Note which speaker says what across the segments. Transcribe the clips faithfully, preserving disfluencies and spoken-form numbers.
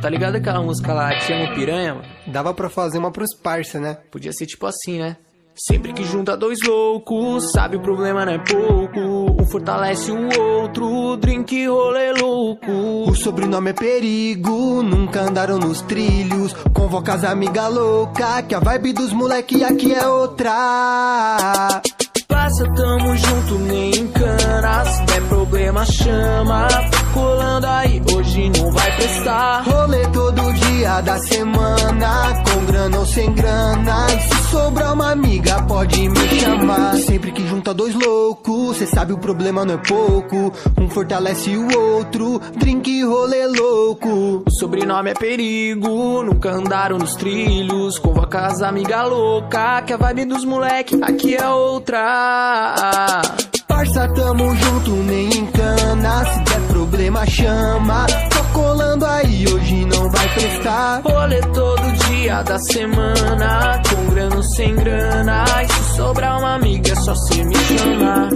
Speaker 1: tá ligado aquela música lá, Te Amo Piranha, mano?
Speaker 2: Dava pra fazer uma pros parça, né?
Speaker 1: Podia ser tipo assim, né? Sempre que junta dois loucos, sabe o problema não é pouco. Um fortalece o outro, drink rolê louco.
Speaker 2: O sobrenome é perigo, nunca andaram nos trilhos. Convoca as amigas loucas, que a vibe dos moleque aqui é outra.
Speaker 1: Passa, tamo junto, nem encana. Se der problema, chama. Tá colando aí, hoje não vai prestar.
Speaker 2: Rolê todo dia da semana, com grana ou sem grana. E se sobrar uma amiga, pode me chamar. Sempre que junta dois loucos, cê sabe o problema não é pouco. Um fortalece o outro, drink e rolê louco.
Speaker 1: O sobrenome é perigo, nunca andaram nos trilhos. Convoca as amigas loucas, que a vibe dos moleque aqui é outra.
Speaker 2: Parça, tamo junto, nem encana. Se der problema, chama. Tô colando aí, hoje não vai prestar.
Speaker 1: Rolê todo dia da semana, com grana ou sem grana. E se sobrar uma amiga, é só cê me chamar.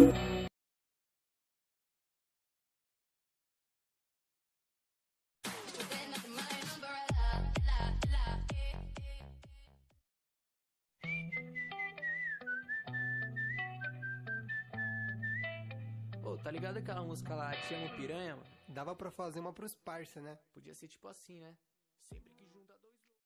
Speaker 1: Pô, tá ligado aquela música lá, Te Amo Piranha, mano?
Speaker 2: Dava pra fazer uma pros parça, né?
Speaker 1: Podia ser tipo assim, né?